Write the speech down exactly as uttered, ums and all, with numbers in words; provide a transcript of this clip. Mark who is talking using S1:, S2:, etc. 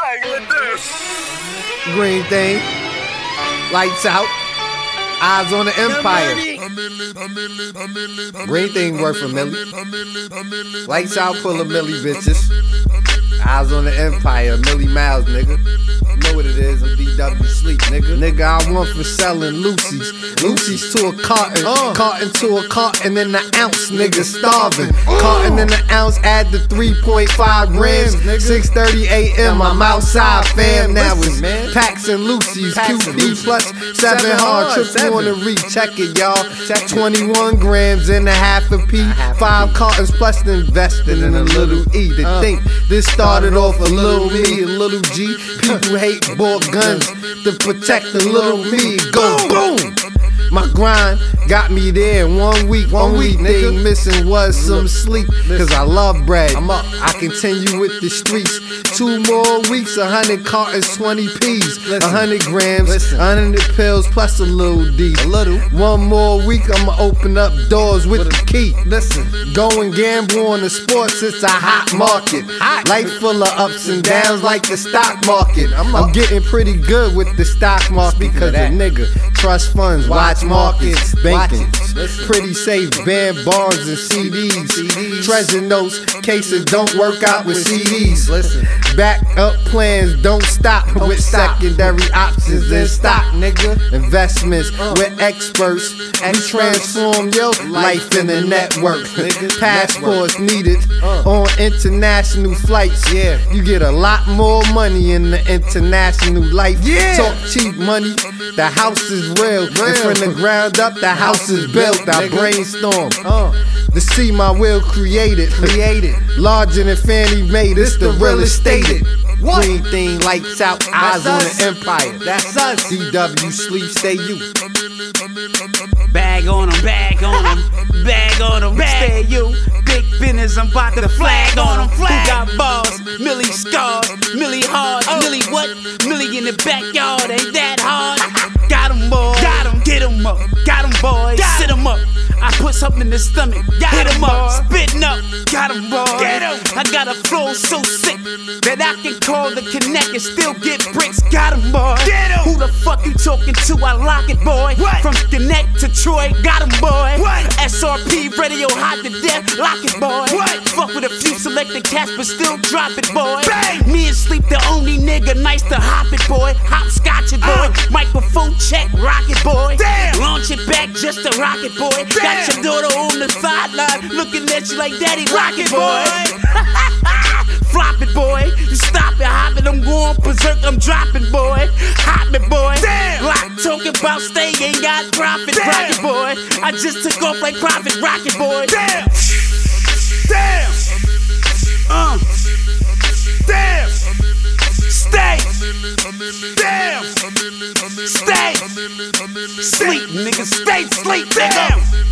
S1: bang with this.
S2: Green thing, lights out, eyes on the empire. Green thing worth a milli. Lights out, full of milli bitches. Eyes on the empire, Millie Miles, nigga. You know what it is, I'm D W Sleep, nigga. Nigga, I want for selling Lucy's. Lucy's to a carton, uh. carton to a carton in the ounce, nigga, starving. Uh. Carton in the ounce, add the three point five grams, nigga. six thirty a m, I'm outside, fam. Now it's Packs and Lucy's, Q P plus seven hard, triple on the reach, check it, y'all. twenty-one grams and a half a P, five cartons plus invested in a little E. To uh. think this started off a little me, a little G. People hate bought guns to protect the little me. Go boom! My grind got me there in one week. One Only week, thing nigga. missing was some sleep. Cause I love bread. I'm up. I continue with the streets. Two more weeks, a hundred cartons, twenty P's, a hundred grams, a hundred pills plus a little D. A little. One more week, I'ma open up doors with the key. Listen, go and gamble on the sports. It's a hot market. Hot. Life full of ups and downs like the stock market. I'm, I'm getting pretty good with the stock market because a nigga trust funds. Watch markets, banking, pretty safe, band bars and C Ds, treasure notes, cases don't work out with C Ds. Listen, backup plans don't stop don't with stop. secondary options in stock, nigga. Investments uh, with experts, we transform your life in a network. Nigga. Passports needed uh, on international flights. Yeah, you get a lot more money in the international life. Yeah, talk cheap money, the house is real. real. From the ground up, the house is built. I brainstorm uh, to see my will created. Created. Larger than Fannie Mae, this the real estate. Green thing, lights out, eyes on the empire. That's us. D W Sleep, stay you.
S3: Bag on them, bag on them, bag on them, stay you. Big business, I'm about to flag on them. Who got balls? Millie scars, Millie hard, oh. Millie what? Millie in the backyard, ain't that hard? Got him, boy. Got him. Get him up. Got him, boy. Got Sit him up. I put something in his stomach. Got Hit him up. Spitting up. Got him, boy. Get him. I got a flow so sick that I can call the connect and still get bricks. Got him, boy. Get him. Who the fuck you talking to? I lock it, boy. What? From Connect to Troy. Got him, boy. What? S R P radio hot to death. Lock it, boy. What? Fuck with a few selected cats, but still drop it, boy. Bang. Me and Sleep the only nigga nice to hop it, boy. Hopscotch it, boy. Uh. Microphone check. Rock it, boy. Damn. Launch it back just to rock it, boy. Damn. Got your daughter on the sideline looking at you like daddy, rock it, boy. Flop it, boy. You stop it, hop it. I'm going berserk, I'm dropping, boy. Hop it, boy. Damn. Lock talking about stay, ain't got profit. Damn. Rock it, boy. I just took off like profit, rock it, boy. Damn. Damn. Uh. Damn. Stay. Damn. Stay. Sleep, nigga. Stay sleep. Damn.